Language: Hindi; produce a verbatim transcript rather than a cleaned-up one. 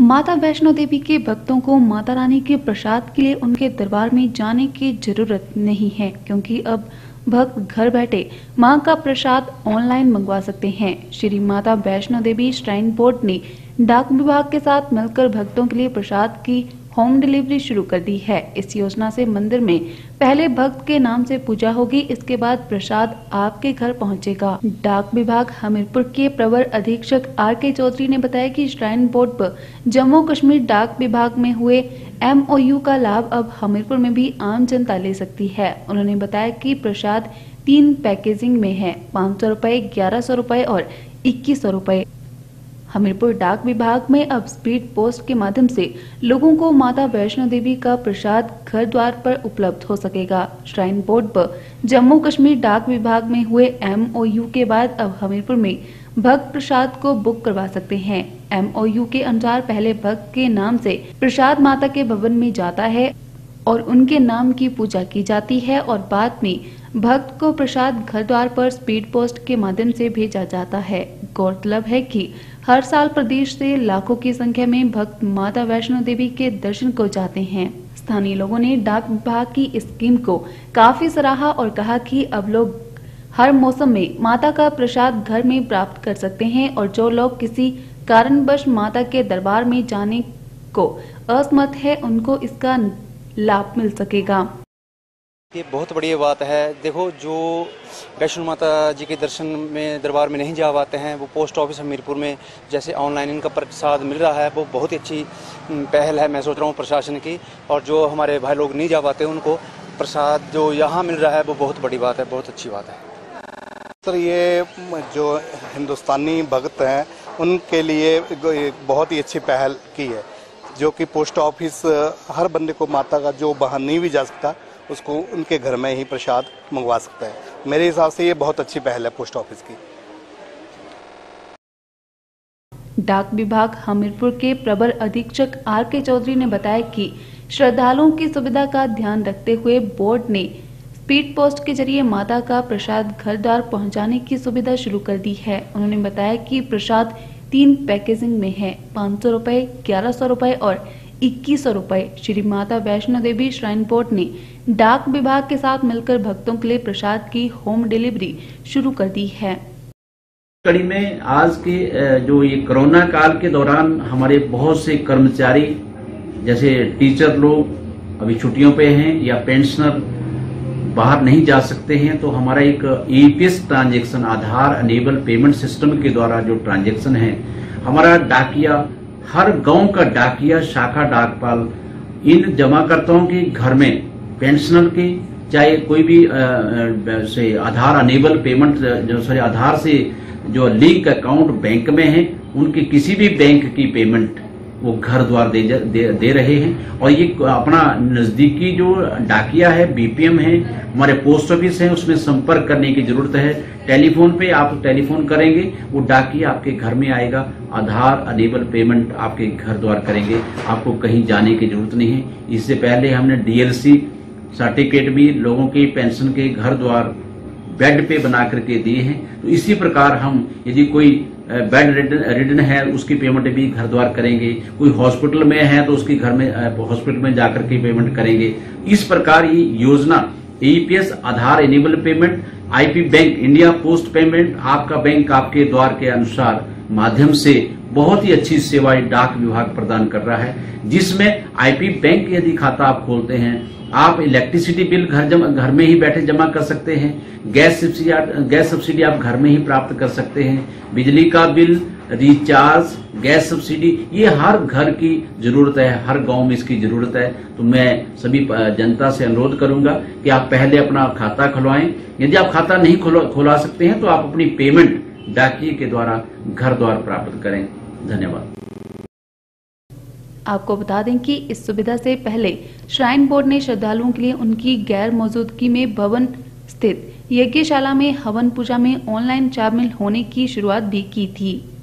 माता वैष्णो देवी के भक्तों को माता रानी के प्रसाद के लिए उनके दरबार में जाने की जरूरत नहीं है, क्योंकि अब भक्त घर बैठे मां का प्रसाद ऑनलाइन मंगवा सकते हैं। श्री माता वैष्णो देवी श्राइन बोर्ड ने डाक विभाग के साथ मिलकर भक्तों के लिए प्रसाद की होम डिलीवरी शुरू कर दी है। इस योजना से मंदिर में पहले भक्त के नाम से पूजा होगी, इसके बाद प्रसाद आपके घर पहुंचेगा। डाक विभाग हमीरपुर के प्रवर अधीक्षक आर के चौधरी ने बताया कि श्राइन बोर्ड पर जम्मू कश्मीर डाक विभाग में हुए एम ओ यू का लाभ अब हमीरपुर में भी आम जनता ले सकती है। उन्होंने बताया कि प्रसाद तीन पैकेजिंग में है, पाँच सौ रुपए, ग्यारह सौ रुपए और इक्कीस सौ रुपए। हमीरपुर डाक विभाग में अब स्पीड पोस्ट के माध्यम से लोगों को माता वैष्णो देवी का प्रसाद घर द्वार पर उपलब्ध हो सकेगा। श्राइन बोर्ड पर जम्मू कश्मीर डाक विभाग में हुए एम ओ यू के बाद अब हमीरपुर में भक्त प्रसाद को बुक करवा सकते हैं। एम ओ यू के अनुसार पहले भक्त के नाम से प्रसाद माता के भवन में जाता है और उनके नाम की पूजा की जाती है और बाद में भक्त को प्रसाद घर द्वार पर स्पीड पोस्ट के माध्यम से भेजा जाता है। गौरतलब है कि हर साल प्रदेश से लाखों की संख्या में भक्त माता वैष्णो देवी के दर्शन को जाते हैं। स्थानीय लोगों ने डाक विभाग की इस स्कीम को काफी सराहा और कहा कि अब लोग हर मौसम में माता का प्रसाद घर में प्राप्त कर सकते हैं और जो लोग किसी कारणवश माता के दरबार में जाने को असमर्थ है, उनको इसका लाभ मिल सकेगा। ये बहुत बड़ी बात है। देखो, जो वैष्णो माता जी के दर्शन में दरबार में नहीं जा पाते हैं, वो पोस्ट ऑफिस हमीरपुर में जैसे ऑनलाइन इनका प्रसाद मिल रहा है, वो बहुत ही अच्छी पहल है। मैं सोच रहा हूँ प्रशासन की, और जो हमारे भाई लोग नहीं जा पाते उनको प्रसाद जो यहाँ मिल रहा है वो बहुत बड़ी बात है, बहुत अच्छी बात है। सर, ये जो हिंदुस्तानी भक्त हैं उनके लिए बहुत ही अच्छी पहल की है, जो कि पोस्ट ऑफिस हर बंदे को माता का जो बाहर नहीं भी जा सकता उसको उनके घर में ही प्रसाद मंगवा सकता है। मेरे हिसाब से ये बहुत अच्छी पहल है पोस्ट ऑफिस की। डाक विभाग हमीरपुर के प्रवर अधीक्षक आर के चौधरी ने बताया कि श्रद्धालुओं की सुविधा का ध्यान रखते हुए बोर्ड ने स्पीड पोस्ट के जरिए माता का प्रसाद घर द्वार पहुंचाने की सुविधा शुरू कर दी है। उन्होंने बताया कि प्रसाद तीन पैकेजिंग में है, पाँच सौ रुपए, ग्यारह सौ रुपए और इक्कीस सौ रुपए। श्री माता वैष्णो देवी श्राइन बोर्ड ने डाक विभाग के साथ मिलकर भक्तों के लिए प्रसाद की होम डिलीवरी शुरू कर दी है। कड़ी में आज के जो ये कोरोना काल के दौरान हमारे बहुत से कर्मचारी जैसे टीचर लोग अभी छुट्टियों पे हैं या पेंशनर बाहर नहीं जा सकते हैं, तो हमारा एक E P S transaction Aadhaar enable payment system के द्वारा जो ट्रांजैक्शन है, हमारा डाकिया हर गांव का डाकिया शाखा डाकपाल इन जमाकर्ताओं के घर में पेंशनर के चाहे कोई भी आ, आ, से आधार अनेबल पेमेंट जो सॉरी आधार से जो लिंक अकाउंट बैंक में है, उनकी किसी भी बैंक की पेमेंट वो घर द्वार दे, दे दे रहे हैं। और ये अपना नजदीकी जो डाकिया है, बी पी एम है, हमारे पोस्ट ऑफिस है, उसमें संपर्क करने की जरूरत है। टेलीफोन पे आप टेलीफोन करेंगे, वो डाकिया आपके घर में आएगा, आधार अनेबल पेमेंट आपके घर द्वार करेंगे, आपको कहीं जाने की जरूरत नहीं है। इससे पहले हमने डी एल सी सर्टिफिकेट भी लोगों के पेंशन के घर द्वार बेड पे बना करके दिए हैं। तो इसी प्रकार हम यदि कोई बेड रिडन है उसकी पेमेंट भी घर द्वार करेंगे, कोई हॉस्पिटल में है तो उसके घर में हॉस्पिटल में जाकर के पेमेंट करेंगे। इस प्रकार ये योजना E P S Aadhaar enable payment, I P bank India post payment, आपका बैंक आपके द्वार के अनुसार माध्यम से बहुत ही अच्छी सेवाएं डाक विभाग प्रदान कर रहा है, जिसमें आई पी बैंक यदि खाता आप खोलते हैं, आप इलेक्ट्रिसिटी बिल घर जमा घर में ही बैठे जमा कर सकते हैं, गैस सब्सिडी गैस सब्सिडी आप घर में ही प्राप्त कर सकते हैं, बिजली का बिल, रिचार्ज, गैस सब्सिडी, ये हर घर की जरूरत है, हर गांव में इसकी जरूरत है। तो मैं सभी जनता से अनुरोध करूंगा कि आप पहले अपना खाता खुलवाएं। यदि आप खाता नहीं खुलवा सकते हैं तो आप अपनी पेमेंट डाकिए के द्वारा घर द्वार प्राप्त करें। धन्यवाद। आपको बता दें कि इस सुविधा से पहले श्राइन बोर्ड ने श्रद्धालुओं के लिए उनकी गैर मौजूदगी में भवन स्थित यज्ञशाला में हवन पूजा में ऑनलाइन शामिल होने की शुरुआत भी की थी।